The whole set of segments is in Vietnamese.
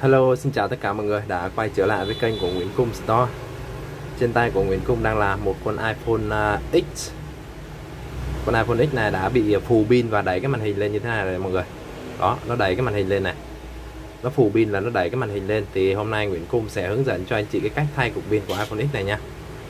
Hello, xin chào tất cả mọi người đã quay trở lại với kênh của Nguyễn Cung Store. Trên tay của Nguyễn Cung đang là một con iPhone X. Con iPhone X này đã bị phù pin và đẩy cái màn hình lên như thế này rồi mọi người. Đó, nó đẩy cái màn hình lên này. Nó phù pin là nó đẩy cái màn hình lên. Thì hôm nay Nguyễn Cung sẽ hướng dẫn cho anh chị cái cách thay cục pin của iPhone X này nha.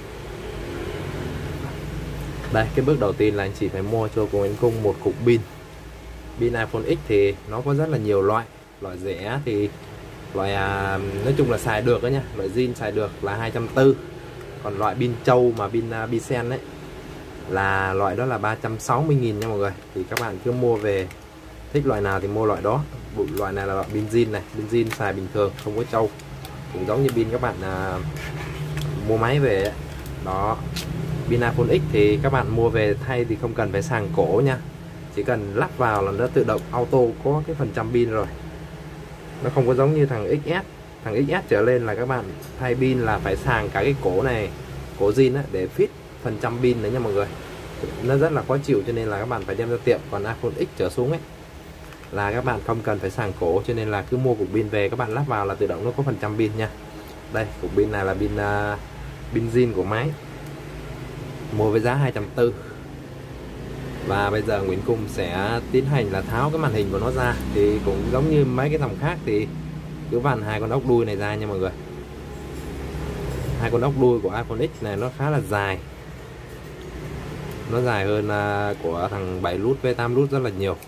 Đây, cái bước đầu tiên là anh chị phải mua cho Nguyễn Cung một cục pin. Pin iPhone X thì nó có rất là nhiều loại. Loại rẻ thì loại nói chung là xài được đó nha, loại zin xài được là 240. Còn loại pin trâu mà pin Bisen đấy là loại đó là 360.000 nha mọi người. Thì các bạn cứ mua về, thích loại nào thì mua loại đó. Loại này là loại pin zin này, pin zin xài bình thường không có trâu, cũng giống như pin các bạn mua máy về ấy. Đó, pin iPhone X thì các bạn mua về thay thì không cần phải sàng cổ nha, chỉ cần lắp vào là nó tự động auto có cái phần trăm pin rồi. Nó không có giống như thằng XS. Thằng XS trở lên là các bạn thay pin là phải sàng cả cái cổ này, cổ zin á, để fit phần trăm pin đấy nha mọi người. Nó rất là khó chịu cho nên là các bạn phải đem ra tiệm. Còn iPhone X trở xuống ấy là các bạn không cần phải sàng cổ, cho nên là cứ mua cục pin về các bạn lắp vào là tự động nó có phần trăm pin nha. Đây, cục pin này là pin zin của máy, mua với giá 240. Và bây giờ Nguyễn Cung sẽ tiến hành là tháo cái màn hình của nó ra. Thì cũng giống như mấy cái dòng khác thì cứ vặn hai con ốc đuôi này ra nha mọi người. Hai con ốc đuôi của iPhone X này nó khá là dài, nó dài hơn của thằng 7 nút với 8 nút rất là nhiều.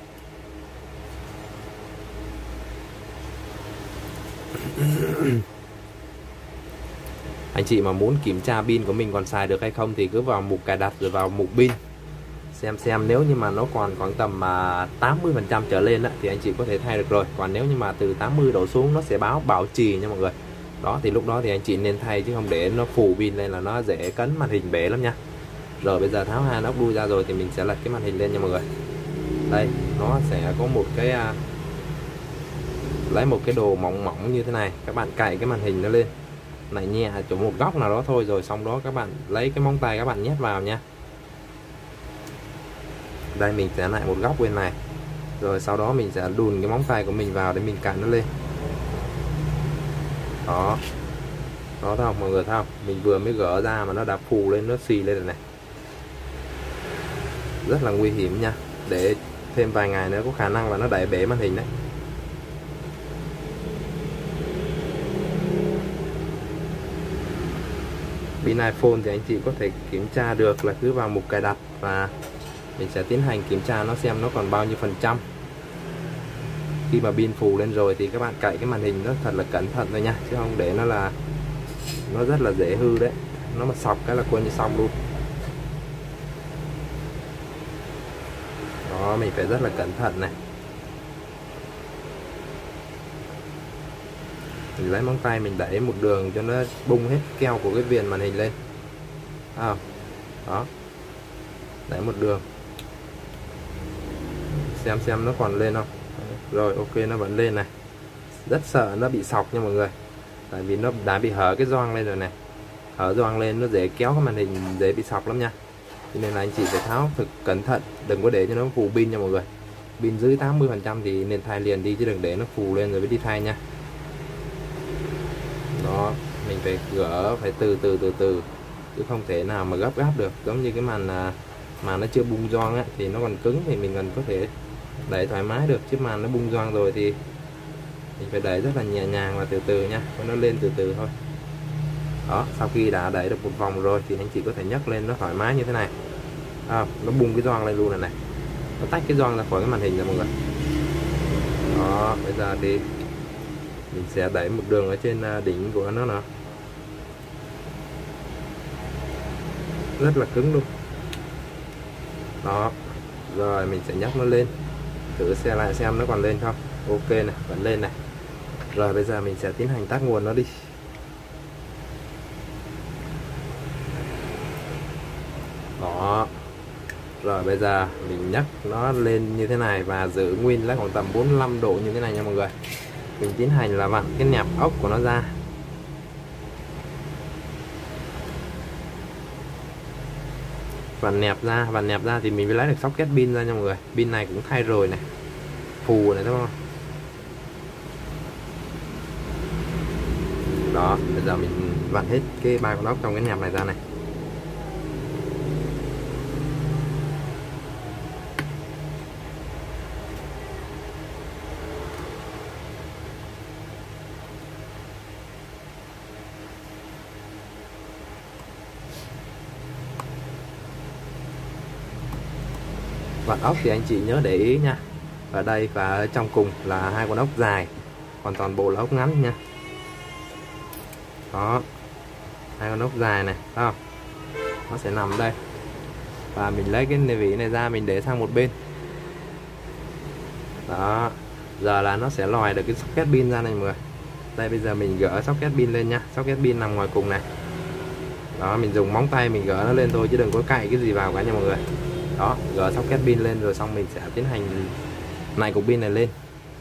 Anh chị mà muốn kiểm tra pin của mình còn xài được hay không thì cứ vào mục cài đặt rồi vào mục pin, xem nếu như mà nó còn khoảng tầm 80% trở lên đó, thì anh chị có thể thay được rồi. Còn nếu như mà từ 80 đổ xuống nó sẽ báo bảo trì nha mọi người. Đó, thì lúc đó thì anh chị nên thay, chứ không để nó phù pin lên là nó dễ cấn màn hình bể lắm nha. Rồi bây giờ tháo hai ốc đuôi ra rồi thì mình sẽ lật cái màn hình lên nha mọi người. Đây, nó sẽ có một cái lấy một cái đồ mỏng mỏng như thế này, các bạn cạy cái màn hình nó lên này nhẹ chỗ một góc nào đó thôi, rồi xong đó các bạn lấy cái móng tay các bạn nhét vào nha. Đây, mình sẽ lại một góc bên này, rồi sau đó mình sẽ đùn cái móng tay của mình vào để mình cạy nó lên. Đó, đó thấy không mọi người, thấy không? Mình vừa mới gỡ ra mà nó đã phù lên, nó xì lên rồi này. Rất là nguy hiểm nha. Để thêm vài ngày nữa có khả năng là nó đẩy bể màn hình đấy. Pin iPhone thì anh chị có thể kiểm tra được là cứ vào mục cài đặt và mình sẽ tiến hành kiểm tra nó xem nó còn bao nhiêu phần trăm. Khi mà pin phù lên rồi thì các bạn cạy cái màn hình nó thật là cẩn thận thôi nha, chứ không để nó rất là dễ hư đấy. Nó mà sọc cái là coi như xong luôn. Đó, mình phải rất là cẩn thận này. Mình lấy móng tay mình đẩy một đường cho nó bung hết keo của cái viền màn hình lên. Đó, đẩy một đường xem nó còn lên không. Rồi, ok, nó vẫn lên này. Rất sợ nó bị sọc nha mọi người, tại vì nó đã bị hở cái gioăng lên rồi này. Hở gioăng lên nó dễ kéo cái màn hình, dễ bị sọc lắm nha. Cho nên là anh chị phải tháo thật cẩn thận, đừng có để cho nó phù pin nha mọi người. Pin dưới 80% thì nên thay liền đi, chứ đừng để nó phù lên rồi mới đi thay nha. Đó, mình phải gỡ phải từ từ, chứ không thể nào mà gấp gáp được. Giống như cái màn mà nó chưa bung gioăng á, thì nó còn cứng thì mình còn có thể đẩy thoải mái được, chứ màn nó bung gioăng rồi thì mình phải đẩy rất là nhẹ nhàng và từ từ nha, cho nó lên từ từ thôi. Đó, sau khi đã đẩy được một vòng rồi thì anh chị có thể nhấc lên nó thoải mái như thế này. Nó bung cái gioăng lên luôn này, nó tách cái gioăng ra khỏi cái màn hình rồi mọi người. Đó, bây giờ thì mình sẽ đẩy một đường ở trên đỉnh của nó nè, rất là cứng luôn. Đó, rồi mình sẽ nhấc nó lên, thử xe lại xem nó còn lên không. Ok này, vẫn lên này. Rồi bây giờ mình sẽ tiến hành tắt nguồn nó đi. Đó, rồi bây giờ mình nhấc nó lên như thế này và giữ nguyên là khoảng tầm 45 độ như thế này nha mọi người. Mình tiến hành là vặn cái nẹp ốc của nó ra. Vặn nẹp ra thì mình mới lấy được socket pin ra nha mọi người. Pin này cũng thay rồi này, phù này đúng không? Đó, bây giờ mình vặn hết cái 3 con ốc trong cái nhằm này ra này. Vặn ốc thì anh chị nhớ để ý nha. Ở đây và ở trong cùng là 2 con ốc dài, còn toàn bộ là ốc ngắn nha. Đó, 2 con ốc dài này, thấy không? Nó sẽ nằm đây. Và mình lấy cái vỉ này ra, mình để sang một bên. Đó, giờ là nó sẽ lòi được cái socket pin ra này mọi người. Đây, bây giờ mình gỡ socket pin lên nha. Socket pin nằm ngoài cùng này. Đó, mình dùng móng tay mình gỡ nó lên thôi chứ đừng có cạy cái gì vào cả nha mọi người. Đó, gỡ socket pin lên rồi xong mình sẽ tiến hành này cục pin này lên.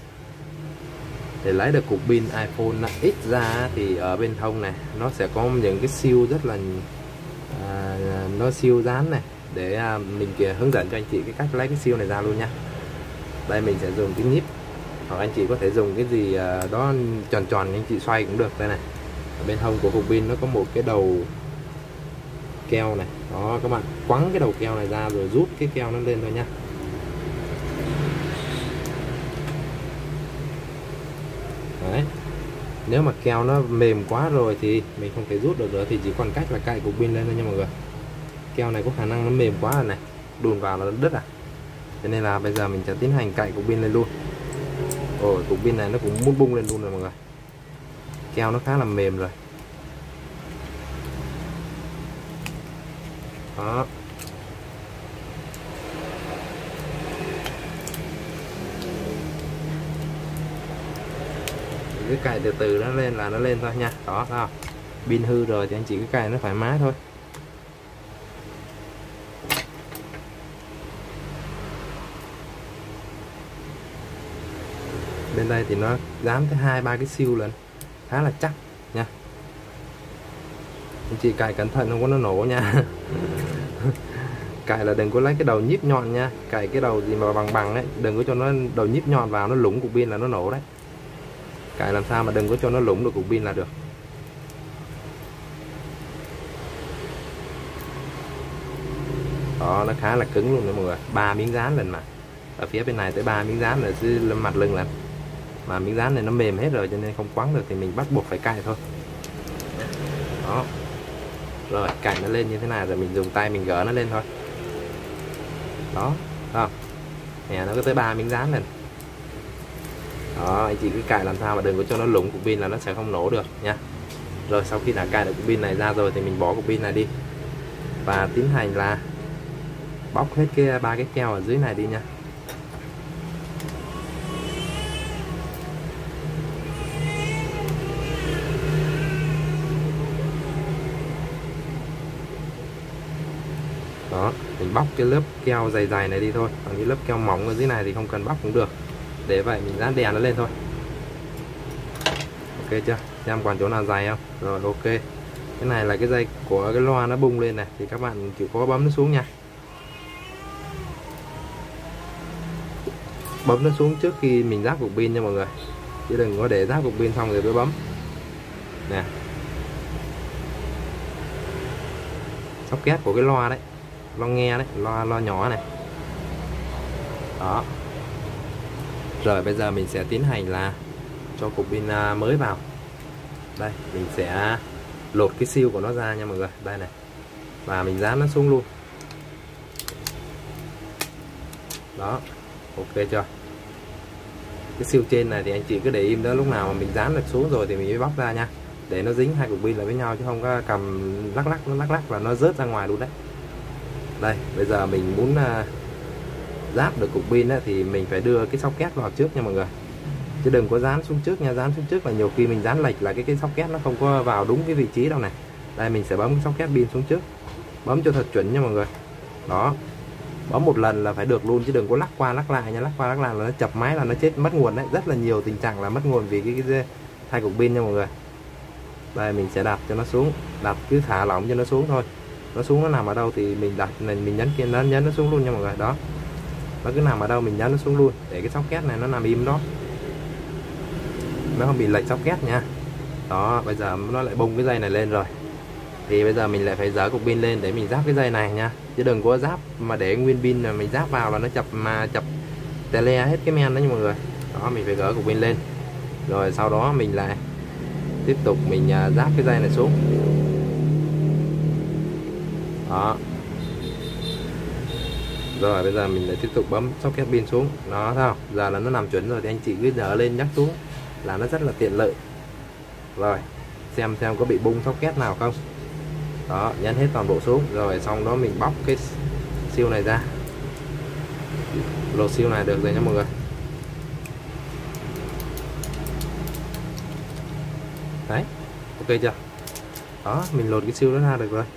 Để lấy được cục pin iPhone X ra thì ở bên hông này nó sẽ có những cái siêu rất là nó siêu dán này, để mình hướng dẫn cho anh chị cái cách lấy cái siêu này ra luôn nha. Đây mình sẽ dùng cái nhíp, hoặc anh chị có thể dùng cái gì đó tròn tròn anh chị xoay cũng được. Đây này, ở bên hông của cục pin nó có một cái đầu keo này. Đó, các bạn quăng cái đầu keo này ra rồi rút cái keo nó lên thôi nha. Đấy, nếu mà keo nó mềm quá rồi thì mình không thể rút được nữa, thì chỉ còn cách là cạy cục pin lên thôi nha mọi người. Keo này có khả năng nó mềm quá rồi này, đùn vào nó đứt à. Cho nên là bây giờ mình sẽ tiến hành cạy cục pin lên luôn. Ồ, cục pin này nó cũng muốn bung lên luôn rồi mọi người. Keo nó khá là mềm rồi. Đó. Cứ cài từ từ nó lên là nó lên thôi nha. Đó, thấy không? Pin hư rồi thì anh chị cứ cài nó thoải mái thôi. Bên đây thì nó dán tới 2-3 cái siêu lên, khá là chắc nha. Anh chị cài cẩn thận không có nó nổ nha. Cài là đừng có lấy cái đầu nhíp nhọn nha. Cài cái đầu gì mà bằng bằng ấy, đừng có cho nó đầu nhíp nhọn vào nó lủng cục pin là nó nổ đấy. Cài làm sao mà đừng có cho nó lủng được cục pin là được. Đó, nó khá là cứng luôn đấy mọi người. 3 miếng dán lên mà. Ở phía bên này tới 3 miếng dán là dưới mặt lưng lên. Mà miếng dán này nó mềm hết rồi cho nên không quắn được thì mình bắt buộc phải cài thôi. Đó. Rồi cài nó lên như thế này rồi mình dùng tay mình gỡ nó lên thôi. Đó, không? Nè, nó có tới 3 miếng dán lên. Đó, anh chị cứ cài làm sao mà đừng có cho nó lủng cục pin là nó sẽ không nổ được nha. Rồi sau khi đã cài được cục pin này ra rồi thì mình bỏ cục pin này đi và tiến hành là bóc hết cái 3 cái keo ở dưới này đi nha. Đó, mình bóc cái lớp keo dày dày này đi thôi, còn cái lớp keo mỏng ở dưới này thì không cần bóc cũng được. Để vậy mình dán đèn nó lên thôi. Ok chưa? Xem còn chỗ nào dày không? Rồi ok. Cái này là cái dây của cái loa nó bung lên này thì các bạn chỉ có bấm nó xuống nha. Bấm nó xuống trước khi mình ráp cục pin nha mọi người. Chứ đừng có để ráp cục pin xong rồi mới bấm. Nè. Socket của cái loa đấy, loa nghe đấy, loa nhỏ này. Đó. Rồi bây giờ mình sẽ tiến hành là cho cục pin mới vào. Đây, mình sẽ lột cái siêu của nó ra nha mọi người. Đây này. Và mình dán nó xuống luôn. Đó. Ok chưa? Cái siêu trên này thì anh chị cứ để im đó, lúc nào mà mình dán được xuống rồi thì mình mới bóc ra nha. Để nó dính hai cục pin lại với nhau chứ không có cầm lắc lắc là nó rớt ra ngoài luôn đấy. Đây, bây giờ mình muốn ráp được cục pin thì mình phải đưa cái socket vào trước nha mọi người. Chứ đừng có dán xuống trước nha, dán xuống trước là nhiều khi mình dán lệch là cái socket nó không có vào đúng cái vị trí đâu này. Đây mình sẽ bấm cái socket pin xuống trước. Bấm cho thật chuẩn nha mọi người. Đó. Bấm một lần là phải được luôn chứ đừng có lắc qua lắc lại nha, lắc qua lắc lại là nó chập máy là nó chết mất nguồn đấy, rất là nhiều tình trạng là mất nguồn vì cái hai cục pin nha mọi người. Đây mình sẽ đặt cho nó xuống, đặt cứ thả lỏng cho nó xuống thôi. Nó xuống nó nằm ở đâu thì mình đặt mình nhấn kia nó nhấn nó xuống luôn nha mọi người. Đó. Nó cứ nằm ở đâu mình nhấn nó xuống luôn để cái socket này nó nằm im đó. Nó không bị lệch socket nha. Đó, bây giờ nó lại bung cái dây này lên rồi. Thì bây giờ mình lại phải giở cục pin lên để mình ráp cái dây này nha. Chứ đừng có ráp mà để nguyên pin là mình ráp vào là nó chập tè le hết cái men đó nha mọi người. Đó, mình phải gỡ cục pin lên. Rồi sau đó mình lại tiếp tục mình ráp cái dây này xuống. Đó. Rồi bây giờ mình lại tiếp tục bấm socket pin xuống. Đó, thấy không? Giờ là nó nằm chuẩn rồi thì anh chị cứ dở lên nhắc xuống là nó rất là tiện lợi. Rồi, xem có bị bung socket nào không. Đó, nhấn hết toàn bộ xuống. Rồi xong đó mình bóc cái siêu này ra. Lột siêu này được rồi nha mọi người. Đấy, ok chưa? Đó, mình lột cái siêu đó ra được rồi.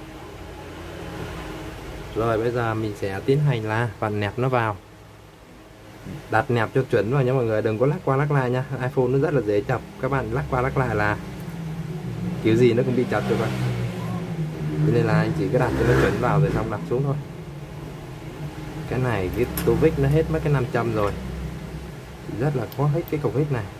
Rồi bây giờ mình sẽ tiến hành là vặn nẹp nó vào. Đặt nẹp cho chuẩn vào nhé mọi người, đừng có lắc qua lắc lại nha. iPhone nó rất là dễ chập, các bạn lắc qua lắc lại là kiểu gì nó cũng bị chập cho bạn. Cho nên là anh chỉ cứ đặt cho nó chuẩn vào rồi xong đặt xuống thôi. Cái này cái tô vích nó hết mất cái 500 rồi, rất là khó hết cái cục vích này.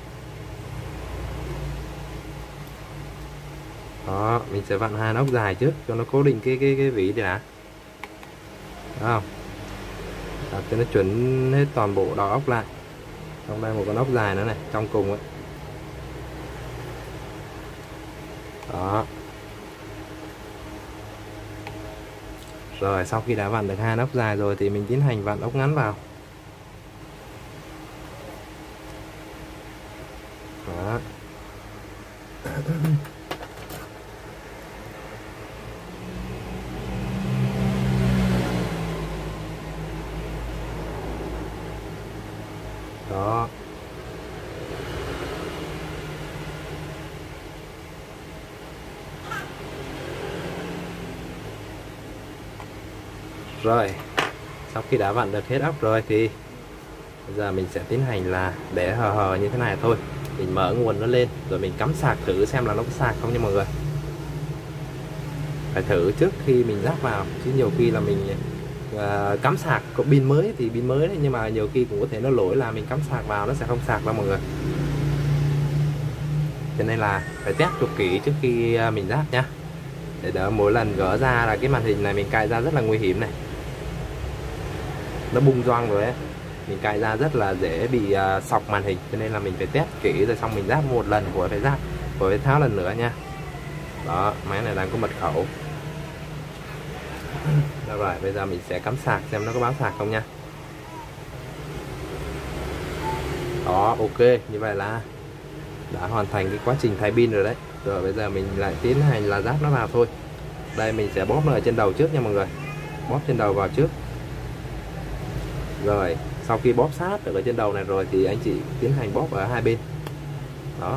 Đó, mình sẽ vặn hai ốc dài trước cho nó cố định cái vỉ đi đã. Đó không? Đặt cho nó chuẩn hết toàn bộ đầu ốc lại. Trong đây một con ốc dài nữa này, trong cùng ấy. Đó. Rồi sau khi đã vặn được hai ốc dài rồi thì mình tiến hành vặn ốc ngắn vào. Đó. Đó. Rồi sau khi đã vặn được hết ốc rồi thì bây giờ mình sẽ tiến hành là để hờ như thế này thôi. Mình mở nguồn nó lên rồi mình cắm sạc thử xem là nó có sạc không nha mọi người. Phải thử trước khi mình ráp vào, chứ nhiều khi là mình cắm sạc có pin mới thì pin mới đấy, nhưng mà nhiều khi cũng có thể nó lỗi là mình cắm sạc vào nó sẽ không sạc đâu mọi người. Cho nên là phải test cực kỹ trước khi mình ráp nhá, để đỡ mỗi lần gỡ ra là cái màn hình này mình cài ra rất là nguy hiểm này, nó bung gioăng rồi ấy, mình cài ra rất là dễ bị sọc màn hình. Cho nên là mình phải test kỹ rồi xong mình ráp một lần của phải ráp rồi phải tháo lần nữa nha. Đó, máy này đang có mật khẩu. Rồi bây giờ mình sẽ cắm sạc xem nó có báo sạc không nha. Đó, ok, như vậy là đã hoàn thành cái quá trình thay pin rồi đấy. Rồi bây giờ mình lại tiến hành là ráp nó vào thôi. Đây mình sẽ bóp nó ở trên đầu trước nha mọi người. Bóp trên đầu vào trước. Rồi sau khi bóp sát được ở trên đầu này rồi thì anh chị tiến hành bóp ở hai bên. Đó.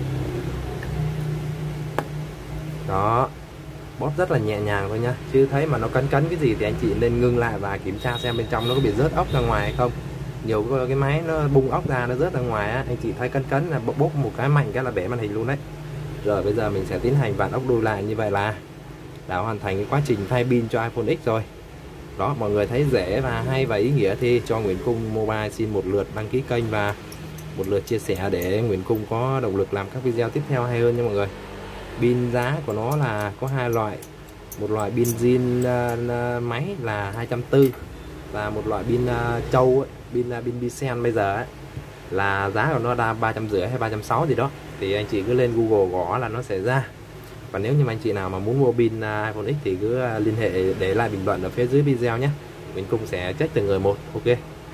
Đó, bóp rất là nhẹ nhàng thôi nha, chứ thấy mà nó cấn cái gì thì anh chị nên ngưng lại và kiểm tra xem bên trong nó có bị rớt ốc ra ngoài hay không. Nhiều cái máy nó bung ốc ra nó rớt ra ngoài á, anh chị thấy cấn là bóp một cái mạnh cái là bể màn hình luôn đấy. Rồi bây giờ mình sẽ tiến hành vặn ốc đuôi lại, như vậy là đã hoàn thành cái quá trình thay pin cho iPhone X rồi. Đó, mọi người thấy dễ và hay và ý nghĩa thì cho Nguyễn Cung Mobile xin một lượt đăng ký kênh và một lượt chia sẻ để Nguyễn Cung có động lực làm các video tiếp theo hay hơn nha mọi người. Pin giá của nó là có hai loại, một loại pin zin máy là 240 và một loại pin trâu ấy, pin Bisen bây giờ ấy, là giá của nó là 350 hay 360 gì đó, thì anh chị cứ lên Google gõ là nó sẽ ra. Và nếu như anh chị nào mà muốn mua pin iPhone X thì cứ liên hệ để lại bình luận ở phía dưới video nhé, mình cũng sẽ check từng người một. Ok.